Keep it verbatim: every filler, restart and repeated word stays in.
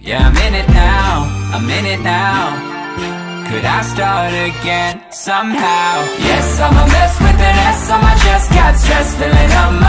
Yeah, I'm in it now, I'm in it now. Could I start again somehow? Yes, I'm a mess with an S on my chest. Got stress filling up